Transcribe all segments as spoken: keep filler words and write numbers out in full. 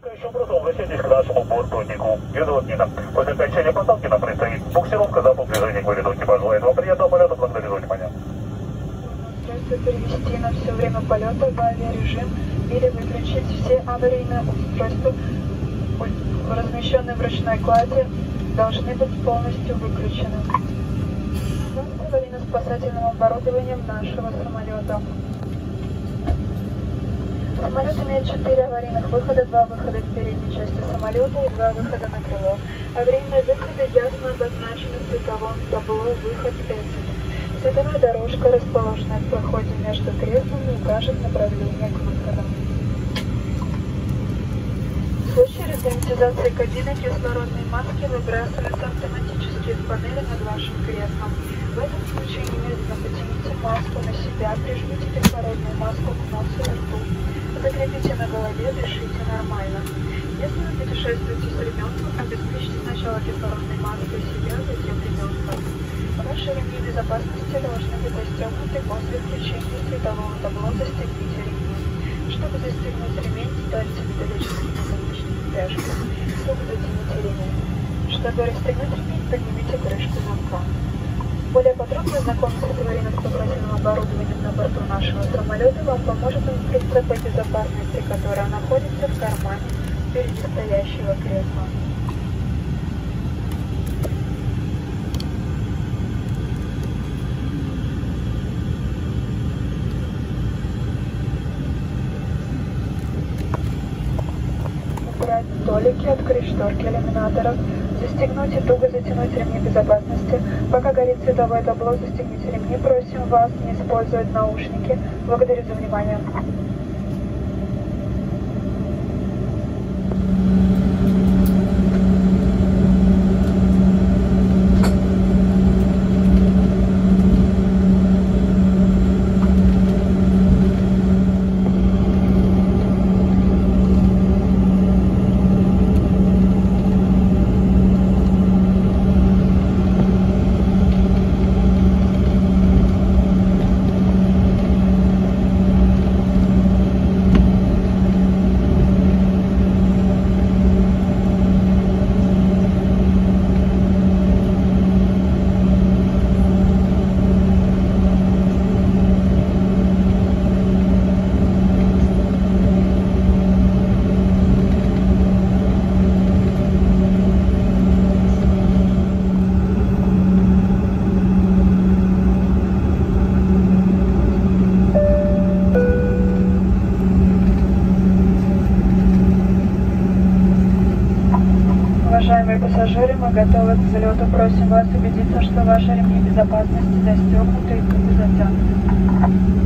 Еще просто возвращайтесь к нашему бортовнику. Юдотнина. После окончания посадки нам предстоит буксировка за движения к вылету экипажа. Желает вам приятного полета, благодарю за внимание. Перевести на все время полета в авиарежим или выключить все аварийные устройства, размещенные в ручной кладе, должны быть полностью выключены. С аварийно-спасательным оборудованием нашего самолета. Самолет имеет четыре аварийных выхода, два выхода в передней части самолета и два выхода на крыло. Аварийные выходы ясно обозначены в световом табло «Выход экзит». Световая дорожка, расположенная в проходе между креслами, укажет направление к выходам. В случае разгерметизации кабины кислородные маски выбрасываются автоматически из панели над вашим креслом. В этом случае немедленно потяните маску на себя, прижмите кислородную маску к носу и рту. Закрепите на голове, дышите нормально. Если вы путешествуете с ребенком, обеспечьте сначала кислородной маской себя, затем ребенка. Ваши ремни безопасности должны быть застегнуты после включения светового табло «Застегните ремни». Чтобы застегнуть ремень, вставьте металлический наконечник в пряжку. Туго затяните ремень. Чтобы расстегнуть ремень, поднимите крышку замка. Более подробно знакомиться с аварийно-спасательным оборудованием на борту нашего самолета вам поможет инструкция по безопасности, которая находится в кармане впереди стоящего кресла. Убрать столики, открыть шторки иллюминаторов, застегнуть и туго затянуть ремни безопасности. Пока горит световое табло, застегните ремни. Просим вас не использовать наушники. Благодарю за внимание. Уважаемые пассажиры, мы готовы к взлету. Просим вас убедиться, что ваши ремни безопасности застегнуты и туго затянуты.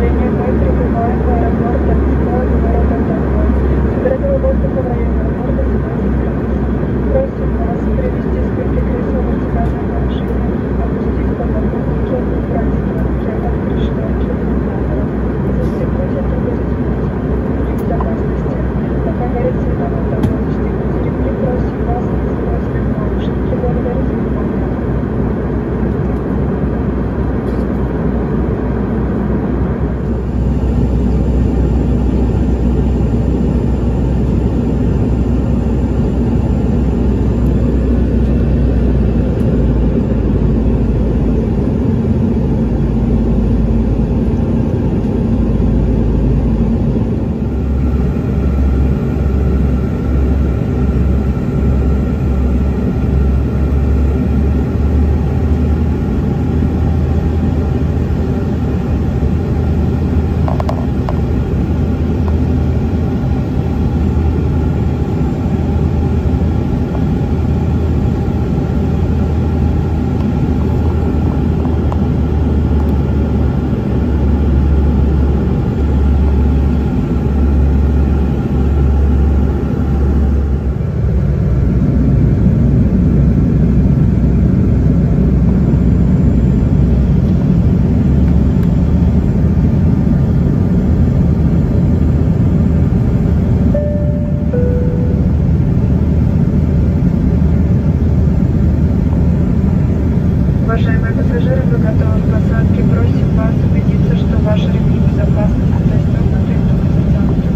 сообщение. Мы прибываем в аэропорт Донской, города Донбасс. Температура воздуха в районе аэропорта семнадцать градусов. Просим вас перевести спинки кресла в вертикальное положение, опустить подлокотники, убрать створки, открыть шторки иллюминатора. Застегните предварительно ремни безопасности. Пока горит световой талон, застегните ремни. Просим вас не использовать наушники. Благодарю за внимание. Уважаемые пассажиры, вы готовы к посадке. Просим вас убедиться, что ваши ремни безопасности застегнуты и туго затянуты.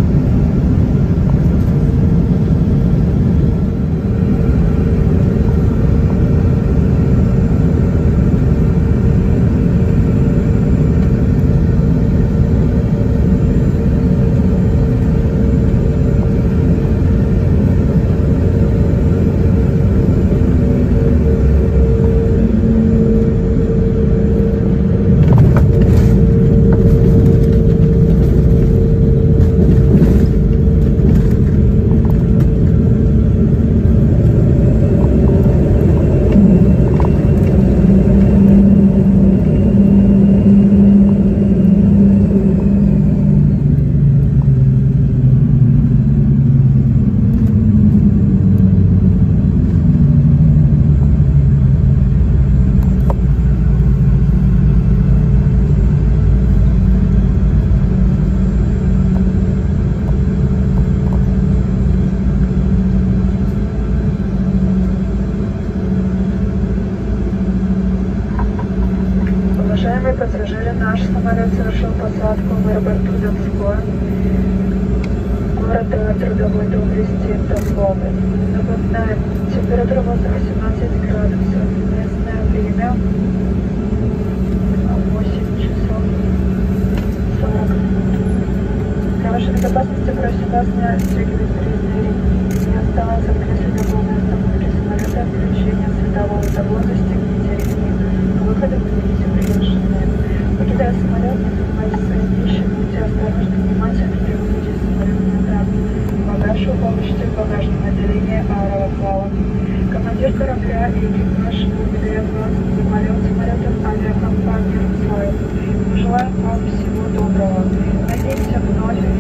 Уважаемые пассажиры, наш самолет совершил посадку в аэропорту Донской, города Трудовой доблести Тамбова. Напоминаем, температура воздуха семнадцать градусов, местное время восемь часов сорок минут. Для вашей безопасности просим вас не отстегивать проездные ремни, не оставаться в кресле до полной остановки самолета, отключения светового табло, застегните ремни. К выходу поднимите приглашение. Покидая самолет, не забывайте свои вещи, будьте осторожны, внимательны при выходе из самолета на трап. Багаж вы получите в багажном отделении аэровокзала. Командир корабля и экипаж благодарят вас за самолет самолетов авиакомпании «Руслан». Желаем вам всего доброго. Надеемся вновь